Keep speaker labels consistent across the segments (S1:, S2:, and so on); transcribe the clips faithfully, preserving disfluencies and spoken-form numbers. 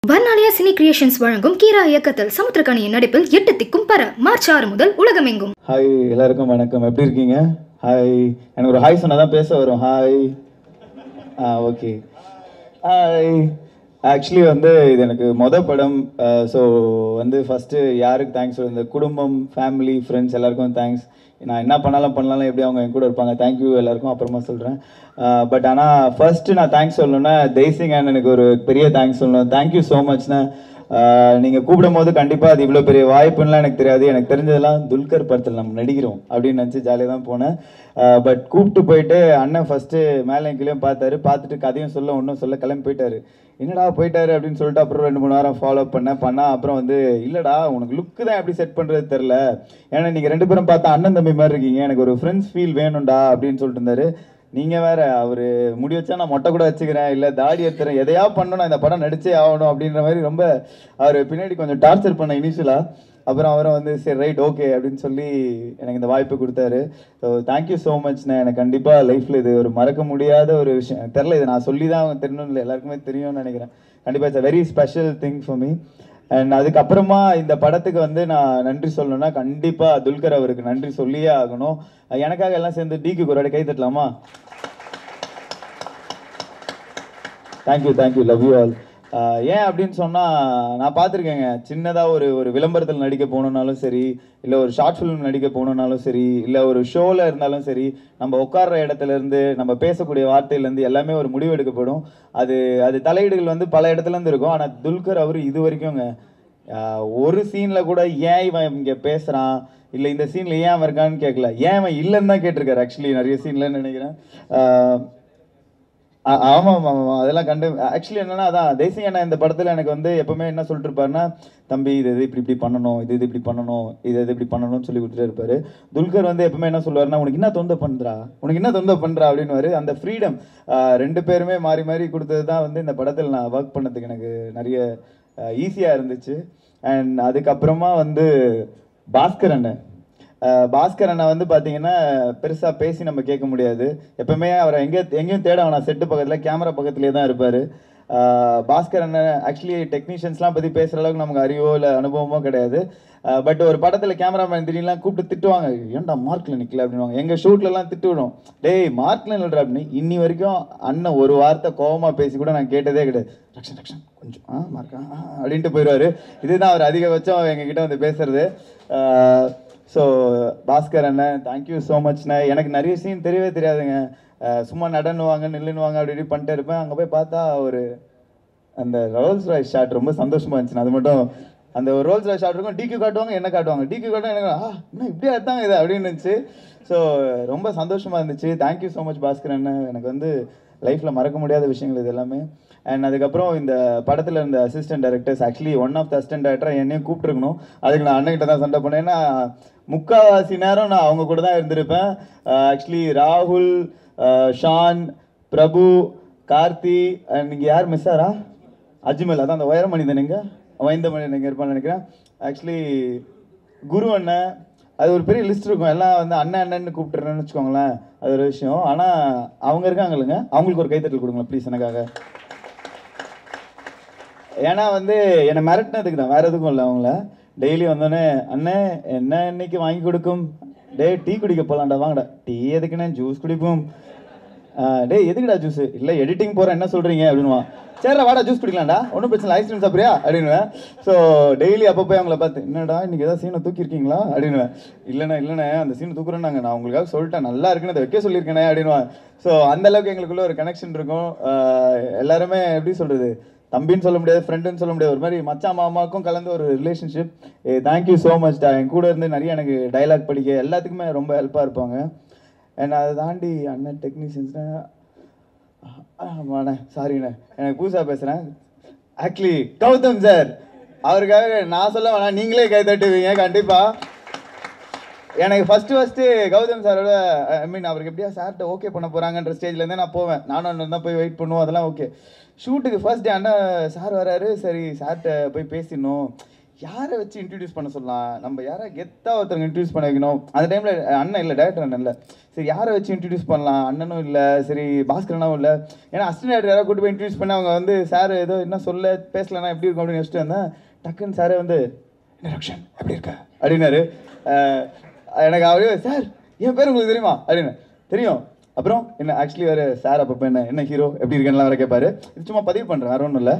S1: Varnalaya cine creations வழங்கும் கீரா இயக்கத்தில் சமுத்திரக்கனியின் நடிப்பில் எட்டு திக்கும் பர மார்ச் ஆறு முதல் உலகமெங்கும்.
S2: ஹாய் எல்லாருக்கும் வணக்கம். எப்படி இருக்கீங்க? ஹாய். எனக்கு ஒரு ஹாய் சொன்னாதான் பேச வரும். ஹாய். ஆ ஓகே. ஹாய். ஆக்சுவலி வந்து இது எனக்கு மொதல் படம். ஸோ வந்து ஃபஸ்ட்டு யாருக்கு தேங்க்ஸ், இந்த குடும்பம், ஃபேமிலி, ஃப்ரெண்ட்ஸ் எல்லாருக்கும் தேங்க்ஸ். நான் என்ன பண்ணாலும் பண்ணலாம் எப்படி அவங்க என் கூட இருப்பாங்க. தேங்க்யூ எல்லாருக்கும் அப்புறமா சொல்கிறேன். பட் ஆனால் ஃபர்ஸ்ட்டு நான் தேங்க்ஸ் சொல்லணுன்னா தேசிங் அண்ணனுக்கு ஒரு பெரிய தேங்க்ஸ் சொல்லணும். தேங்க்யூ ஸோ மச்ண்ணா. நீங்கள் கூப்பிடும் போது கண்டிப்பாக அது இவ்வளோ பெரிய வாய்ப்புன்னெலாம் எனக்கு தெரியாது. எனக்கு தெரிஞ்சதெல்லாம் துல்கர் படத்தில் நம்ம நடிக்கிறோம் அப்படின்னு நினச்சி ஜாலியாக தான் போனேன். பட் கூப்பிட்டு போயிட்டு அண்ணன் ஃபஸ்ட்டு மேலே கீழேயும் பார்த்தாரு. பார்த்துட்டு கதையும் சொல்ல ஒன்றும் சொல்ல கிளம்பி போயிட்டாரு. என்னடா போயிட்டாரு அப்படின்னு சொல்லிட்டு அப்புறம் ரெண்டு மூணு வாரம் ஃபாலோ பண்ணேன் பண்ணால் அப்புறம் வந்து இல்லைடா உனக்கு லுக்கு தான் எப்படி செட் பண்ணுறது தெரில, ஏன்னா நீங்கள் ரெண்டு பேரும் பார்த்தா அண்ணன் தம்பி மாதிரி இருக்கீங்க, எனக்கு ஒரு ஃப்ரெண்ட்ஸ் ஃபீல் வேணும்டா அப்படின்னு சொல்லிட்டு இருந்தாரு. நீங்கள் வேறு அவர் முடி வச்சா நான் மொட்டை கூட வச்சுக்கிறேன், இல்லை தாடி எடுத்துறேன், எதையா பண்ணணும், இந்த படம் நடிச்சே ஆகணும் அப்படின்ற மாதிரி ரொம்ப அவர் பின்னாடி கொஞ்சம் டார்ச்சர் பண்ண இனிஷியலாக. அப்புறம் அவரை வந்து சரி ரைட் ஓகே அப்படின்னு சொல்லி எனக்கு இந்த வாய்ப்பு கொடுத்தாரு. ஸோ தேங்க்யூ ஸோ மச்ண்ணே. எனக்கு கண்டிப்பாக லைஃப்பில் இது ஒரு மறக்க முடியாத ஒரு விஷயம். எனக்கு தெரில, இது நான் சொல்லி தான் அவங்க தெரியணும் இல்லை, எல்லாருக்குமே தெரியும்னு நினைக்கிறேன். கண்டிப்பாக it's a very special thing for me. And அதுக்கப்புறமா இந்த படத்துக்கு வந்து நான் நன்றி சொல்லணும்னா கண்டிப்பாக துல்கர் அவருக்கு நன்றி சொல்லியே ஆகணும். எனக்காக எல்லாம் சேர்ந்து டிக்கு ஒரு கை தட்டலாமா? Thank you thank you love you all. ஏன் அப்படின்னு சொன்னால் நான் பார்த்துருக்கேங்க, சின்னதாக ஒரு ஒரு விளம்பரத்தில் நடிக்க போகணுன்னாலும் சரி, இல்லை ஒரு ஷார்ட் ஃபிலிம் நடிக்க போகணுன்னாலும் சரி, இல்லை ஒரு ஷோவில் இருந்தாலும் சரி, நம்ம உட்கார்ற இடத்துலேருந்து நம்ம பேசக்கூடிய வார்த்தையிலேருந்து எல்லாமே ஒரு முடிவு எடுக்கப்படும். அது அது தலையீடுகள் வந்து பல இடத்துலேருந்து இருக்கும். ஆனால் துல்கர் அவர் இது வரைக்கும்ங்க ஒரு சீனில் கூட ஏன் இவன் இங்கே பேசுகிறான், இல்லை இந்த சீனில் ஏன் அவன் இருக்கான்னு கேட்கல, ஏன் அவன் இல்லைன்னு தான் கேட்டிருக்காரு. ஆக்சுவலி நிறைய சீன்லன்னு நினைக்கிறேன். ஆமாம் ஆமாம் அதெல்லாம் கண்டு ஆக்சுவலி என்னன்னா அதான் தேசிங் அண்ணா இந்த படத்தில் எனக்கு வந்து எப்பவுமே என்ன சொல்லிட்டு இருப்பாருன்னா, தம்பி இது இது இப்படி இப்படி பண்ணணும், இது இது இப்படி பண்ணணும், இது இது இப்படி பண்ணணும்னு சொல்லி கொடுத்துட்டே இருப்பாரு. துல்கர் வந்து எப்பவுமே என்ன சொல்லுவாருன்னா, உனக்கு என்ன தொந்த பண்ணுறா உனக்கு என்ன தொந்த பண்ணுறா அப்படின்னு. அந்த ஃப்ரீடம் ரெண்டு பேருமே மாறி மாறி கொடுத்தது தான் வந்து இந்த படத்தில் நான் ஒர்க் பண்ணதுக்கு எனக்கு நிறைய ஈஸியாக இருந்துச்சு. அண்ட் அதுக்கப்புறமா வந்து பாஸ்கர் அண்ணன் பாஸ்கர் அண்ணா வந்து பார்த்தீங்கன்னா பெருசாக பேசி நம்ம கேட்க முடியாது. எப்பவுமே அவரை எங்கே எங்கேயும் தேட வேணாம், செட்டு பக்கத்தில் கேமரா பக்கத்துலேயே தான் இருப்பார். பாஸ்கர் அண்ணன் ஆக்சுவலி டெக்னீஷியன்ஸ்லாம் பற்றி பேசுகிற அளவுக்கு நமக்கு அறிவோ இல்லை அனுபவமோ கிடையாது. பட் ஒரு படத்தில் கேமராமேன் திடீர்லாம் கூப்பிட்டு திட்டுவாங்க, ஏன்டா மார்க்கில் நிற்கல அப்படின்வாங்க. எங்கள் ஷூட்லலாம் திட்டு விடும், டேய் மார்க்கில் நில்ற அப்படின்னு. இன்னி வரைக்கும் அண்ணன் ஒரு வார்த்தை கோபமாக பேசி கூட நான் கேட்டதே கிடையாது. ரக்ஷன் ரக்ஷன் கொஞ்சம் ஆ மார்க்கா அப்படின்ட்டு போயிடுவார். இதுதான் அவர் அதிகபட்சம் எங்ககிட்ட வந்து பேசுறது. ஸோ பாஸ்கர் அண்ணன் தேங்க்யூ ஸோ மச்ண்ணே. எனக்கு நிறைய சீன் தெரியவே தெரியாதுங்க. சும்மா நடனுவாங்க நில்லுன்னுவாங்க அப்படி இப்படி பண்ணிட்டு இருப்பேன். அங்கே போய் பார்த்தா ஒரு அந்த ரோல்ஸ் ராய்ஸ் ஷாட் ரொம்ப சந்தோஷமாக இருந்துச்சு. அது மட்டும் அந்த ஒரு ரோல்ஸ் ராய்ஸ் ஷாட் இருக்கும், டிக்கு காட்டுவாங்க என்ன காட்டுவாங்க, டிக்கு காட்டுவாங்க எனக்கு ஆ இன்னும் இப்படியே எடுத்தாங்க இது அப்படின்னு இருந்துச்சு. ஸோ ரொம்ப சந்தோஷமாக இருந்துச்சு. தேங்க்யூ ஸோ மச் பாஸ்கர் அண்ணன். எனக்கு வந்து லைஃப்பில் மறக்க முடியாத விஷயங்கள் இது எல்லாமே. அண்ட் அதுக்கப்புறம் இந்த படத்தில் இருந்த assistant directors, actually one of the assistant director என்னையும் கூப்பிட்டுருக்கணும். அதுக்கு நான் அண்ணன்கிட்ட தான் சண்டை பண்ணேன். ஏன்னா முக்கால்வாசி நேரம் நான் அவங்க கூட தான் இருந்திருப்பேன். ஆக்சுவலி ராகுல், ஷான், பிரபு, கார்த்தி அண்ட் நீங்கள் யார் மிஸ் ஆரா அஜ்மல், அதான் அந்த உயரமணி தானேங்க வைந்தமணி நீங்கள் இருப்பான்னு நினைக்கிறேன். ஆக்சுவலி குரு அண்ணன், அது ஒரு பெரிய லிஸ்ட் இருக்கும். எல்லாம் வந்து அண்ணன் அண்ணன்னு கூப்பிட்டுறேன்னு வச்சுக்கோங்களேன், அது ஒரு விஷயம். ஆனால் அவங்க இருக்காங்க இல்லைங்க, அவங்களுக்கு ஒரு கைத்தட்டல் கொடுங்களேன் ப்ளீஸ் எனக்காக. ஏன்னா வந்து என்னை மிரட்டினதுக்கு தான், வேறு எதுக்கும் இல்லை. அவங்கள டெய்லி வந்தோடனே அண்ணன் என்ன இன்னைக்கு வாங்கி கொடுக்கும், டே டீ குடிக்க போகலான்டா, வாங்கடா டீ எதுக்குண்ணே ஜூஸ் குடிப்போம், டே எதுக்குடா ஜூஸ், இல்லை எடிட்டிங் போகிறேன் என்ன சொல்கிறீங்க அப்படின்வான். சரிடா வாடா ஜூஸ் குடிக்கலாம்டா, ஒன்றும் பிரச்சனை, ஐஸ்கிரீம் சாப்பிட்றியா அப்படின்னுவேன். ஸோ டெய்லி அப்போ போய் அவங்கள பார்த்து என்னடா இன்றைக்கி ஏதாவது சீனை தூக்கியிருக்கீங்களா அப்படின்னுவேன். இல்லைண்ணே இல்லைண்ணே அந்த சீனை தூக்குறேன்னாங்க, நான் உங்களுக்காக சொல்லிட்டேன் நல்லா இருக்குன்னு அதை வைக்க சொல்லியிருக்கேனே அப்படின்வான். ஸோ அந்தளவுக்கு எங்களுக்குள்ள ஒரு கனெக்ஷன் இருக்கும். எல்லாருமே எப்படி சொல்கிறது, தம்பின்னு சொல்ல முடியாது, ஃப்ரெண்டுன்னு சொல்ல முடியாது, ஒரு மாதிரி மச்சா மாமாவுக்கும் கலந்து ஒரு ரிலேஷன்ஷிப். ஏ தேங்க்யூ ஸோ மச் டா. என் கூட இருந்து நிறைய எனக்கு டைலாக் படிக்க எல்லாத்துக்குமே ரொம்ப ஹெல்ப்பாக இருப்பாங்க. அண்ட் அதை தாண்டி அண்ணன் டெக்னீஷியன்ஸ்னா ஆமாண்ணே சாரிண்ணே எனக்கு புதுசாக பேசுகிறேன். ஆக்சுவலி கௌதம் சார், அவருக்காக நான் சொல்ல வேணாம், நீங்களே கை தட்டுவீங்க கண்டிப்பாக. எனக்கு ஃபஸ்ட்டு ஃபஸ்ட்டு கௌதம் சாரோட ஐ மீன் அவருக்கு எப்படியா சார்கிட்ட ஓகே பண்ண போகிறாங்கன்ற ஸ்டேஜ்லேருந்தே நான் போவேன். நானும் அண்ணன் தான் போய் வெயிட் பண்ணுவோம், அதெல்லாம் ஓகே. ஷூட்டுக்கு ஃபர்ஸ்ட் டே அண்ணன் சார் வராரு, சரி சார்கிட்ட போய் பேசிடணும், யாரை வச்சு இன்ட்ரடியூஸ் பண்ண சொல்லலாம், நம்ம யாரை கெத்தாக ஒருத்தவங்க இன்ட்ரடியூஸ் பண்ண வைக்கணும். அந்த டைமில் அண்ணன் இல்லை, டேரக்டர் அண்ணன் இல்லை. சரி யாரை வச்சு இன்ட்ரடியூஸ் பண்ணலாம், அண்ணனும் இல்லை, சரி பாஸ்கரனாவும் இல்லை. ஏன்னா அசிஸ்டன்ட் டேரக்டர் யாராவது கூட்டு போய் இன்ட்ரடியூஸ் பண்ணி அவங்க வந்து சார் ஏதோ என்ன சொல்ல பேசலன்னா எப்படி இருக்கும் அப்படின்னு வச்சுட்டு வந்தேன். டக்குன்னு சாரே வந்து என்ன ரக்ஷன் எப்படி இருக்க அப்படின்னாரு. எனக்கு அப்படியே சார் என் பேர் உங்களுக்கு தெரியுமா அப்படின்னு. தெரியும். அப்புறம் என்ன ஆக்சுவலி வேறு சார் அப்பப்போ என்ன என்ன ஹீரோ எப்படி இருக்கேன்லாம் வேறு கேட்பாரு. இது சும்மா பதிவு பண்ணுறேன், வேறு ஒன்றும் இல்லை.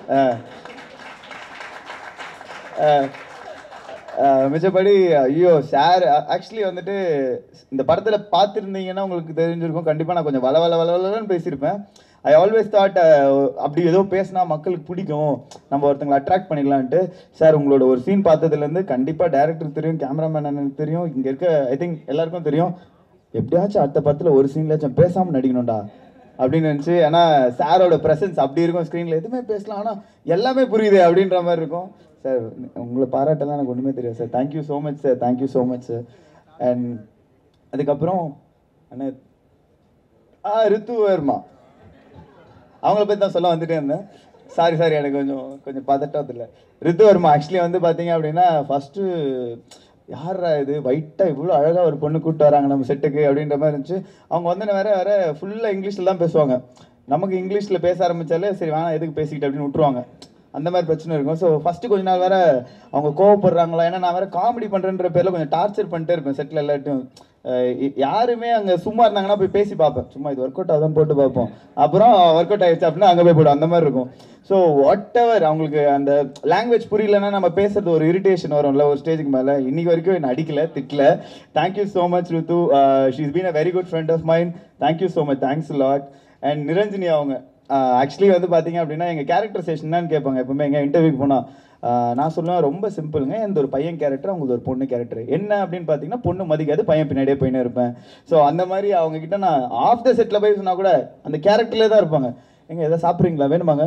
S2: மிச்சப்படி ஐயோ சார் ஆக்சுவலி வந்துட்டு இந்த படத்தில் பார்த்துருந்தீங்கன்னா உங்களுக்கு தெரிஞ்சிருக்கும். கண்டிப்பாக நான் கொஞ்சம் வள வள வள வளன்னு பேசியிருப்பேன். ஐ ஆல்வேஸ் தாட் அப்படி ஏதோ பேசினா மக்களுக்கு பிடிக்கும், நம்ம ஒருத்தங்களை அட்ராக்ட் பண்ணிக்கலான்ட்டு. சார் உங்களோட ஒரு சீன் பார்த்ததுலேருந்து கண்டிப்பாக டேரக்டருக்கு தெரியும், கேமராமேன் எனக்கு தெரியும், இங்கே இருக்க ஐ திங்க் எல்லாருக்கும் தெரியும், எப்படியாச்சும் அடுத்த படத்தில் ஒரு சீன்லாச்சும் பேசாமல் நடிக்கணும்டா அப்படின்னு நினச்சி. ஏன்னா சாரோட ப்ரெசன்ஸ் அப்படி இருக்கும் ஸ்க்ரீனில், எதுவுமே பேசலாம் ஆனால் எல்லாமே புரியுது அப்படின்ற மாதிரி இருக்கும். சார் உங்களை பாராட்டெல்லாம் எனக்கு ஒன்றுமே தெரியாது sir. Thank you so much sir, thank you so much sir. And அதுக்கப்புறம் அண்ணா ஆ ரித்து வர்மா அவங்கள பற்றி தான் சொல்ல வந்துட்டே இருந்தேன். சாரி சாரி எனக்கு கொஞ்சம் கொஞ்சம் பதட்டம் இல்லை. ரித்து வர்மா ஆக்சுவலி வந்து பார்த்தீங்க அப்படின்னா ஃபஸ்ட்டு யாரா இது ஒயிட்டாக இவ்வளோ அழகாக ஒரு பொண்ணு கூப்பிட்டு வராங்க நம்ம செட்டுக்கு அப்படின்ற மாதிரி இருந்துச்சு. அவங்க வந்து வேற வேற ஃபுல்லாக இங்கிலீஷில் தான் பேசுவாங்க. நமக்கு இங்கிலீஷில் பேச ஆரம்பித்தாலே சரி வேணாம் எதுக்கு பேசிக்கிட்டு அப்படின்னு விட்டுருவாங்க. அந்த மாதிரி பிரச்சனை இருக்கும். ஸோ ஃபஸ்ட்டு கொஞ்ச நாள் வேறு அவங்க கோவப்படுறாங்களா, ஏன்னா நான் வேறு காமெடி பண்ணுறேன்ற பேரில் கொஞ்சம் டார்ச்சர் பண்ணிட்டே இருப்பேன் செட்டில் எல்லாட்டையும். யாருமே அங்கே சும்மா இருந்தாங்கன்னா போய் பேசி பார்ப்பேன், சும்மா இது ஒர்க் அவுட் ஆகுதான் போட்டு பார்ப்போம், அப்புறம் ஒர்க் அவுட் ஆகிடுச்சு அப்படின்னா அங்கே போய் போய்டும், அந்த மாதிரி இருக்கும். ஸோ வாட் எவர் அவங்களுக்கு அந்த லாங்குவேஜ் புரியலன்னா நம்ம பேசுறது ஒரு இரிட்டேஷன் வரும்ல ஒரு ஸ்டேஜுக்கு மேலே. இன்னைக்கு வரைக்கும் என்ன அடிக்கல திட்டல. Thank you so much Rithu, she is been a very good friend of mind. Thank you so much, thanks lot. And Niranjini அவங்க ஆக்சுவலி வந்து பார்த்தீங்க அப்படின்னா எங்கள் கேரக்டர் செஷன் கேட்பாங்க எப்பவுமே எங்கள் இன்டர்வியூக்கு போனால். நான் சொல்லுவேன் ரொம்ப சிம்பிளுங்க, இந்த ஒரு பையன் கேரக்டர் அவங்களுக்கு ஒரு பொண்ணு கேரக்டர் என்ன அப்படின்னு பார்த்தீங்கன்னா பொண்ணு மதிக்காது, பையன் பின்னாடியே போயினே இருப்பேன். ஸோ அந்த மாதிரி அவங்க கிட்ட நான் ஆஃப் த செட்டில் போய் சொன்னால் கூட அந்த கேரக்டர்லேயே தான் இருப்பாங்க. எங்க எதாவது சாப்பிட்றீங்களா வேணுமாங்க,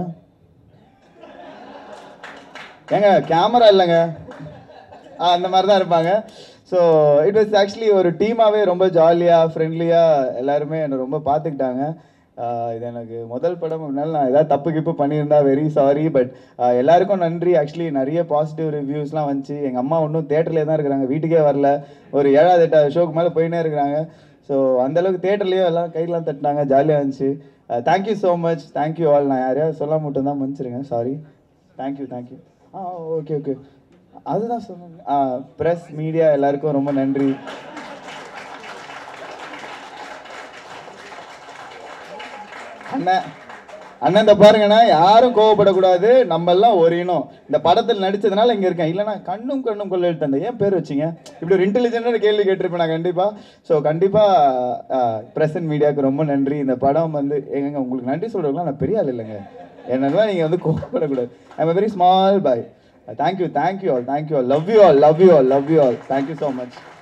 S2: ஏங்க கேமரா இல்லைங்க, அந்த மாதிரி தான் இருப்பாங்க. ஸோ இட் வாஸ் ஆக்சுவலி ஒரு டீமாகவே ரொம்ப ஜாலியாக ஃப்ரெண்ட்லியாக எல்லாருமே என்னை ரொம்ப பார்த்துக்கிட்டாங்க. இது எனக்கு முதல் படம், அதனால நான் ஏதாவது தப்பு கிப்பு பண்ணியிருந்தா வெரி சாரி. பட் எல்லாருக்கும் நன்றி. ஆக்சுவலி நிறைய பாசிட்டிவ் ரிவ்யூஸ்லாம் வந்துச்சு. எங்கள் அம்மா இன்னும் தேட்டர்லேயே தான் இருக்கிறாங்க, வீட்டுக்கே வரல. ஒரு ஏழாவது எட்டாவது ஷோக்கு மேலே போயினே இருக்கிறாங்க. ஸோ அந்தளவுக்கு தேட்டர்லேயே எல்லாம் கையெல்லாம் தட்டினாங்க, ஜாலியாக இருந்துச்சு. Thank you so much, thank you all. நான் யாரையாவது சொல்ல மட்டும் தான் மன்னிச்சிருங்க, சாரி. Thank you thank you. ஆ ஓகே ஓகே அதுதான் சொன்னாங்க. ஆ ப்ரெஸ் மீடியா எல்லாருக்கும் ரொம்ப நன்றி. அண்ணன் அண்ணன் இந்த பாருங்கண்ணா, யாரும் கோவப்படக்கூடாது, நம்ம எல்லாம் ஒரு இனம். இந்த படத்தில் நடிச்சதுனால இங்கே இருக்கேன், இல்லைனா கண்ணும் கண்ணும் கொள்ள எழுத்தண்ட ஏன் பேர் வச்சிங்க இப்படி ஒரு இன்டெலிஜென்டான கேள்வி கேட்டிருப்பேன் நான் கண்டிப்பாக. ஸோ கண்டிப்பாக ப்ரெஸ் அண்ட் மீடியாவுக்கு ரொம்ப நன்றி. இந்த படம் வந்து எங்க உங்களுக்கு நன்றி சொல்கிறவங்களாம் நான் பெரிய ஆள் இல்லைங்க, என்னென்னா நீங்கள் வந்து கோவப்படக்கூடாது. I am a very small boy. Thank you thank you all, thank you all, love you all, love you all, love you all. Thank you so much.